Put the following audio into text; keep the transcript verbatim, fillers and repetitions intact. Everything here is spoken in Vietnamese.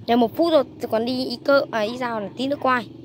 Giờ một phút rồi, còn đi ý cơ à, ý sao là tí nữa quay.